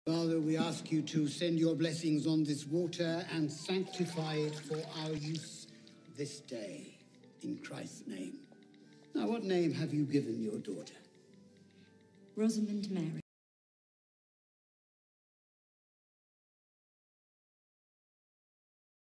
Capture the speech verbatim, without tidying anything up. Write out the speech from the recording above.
Father, we ask you to send your blessings on this water and sanctify it for our use this day, in Christ's name. Now, what name have you given your daughter? Rosamond Mary.